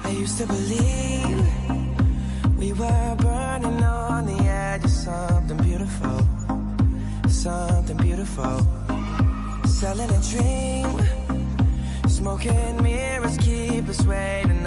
I used to believe we were burning on the edge of something beautiful, something beautiful. Selling a dream, smoking mirrors keep us waiting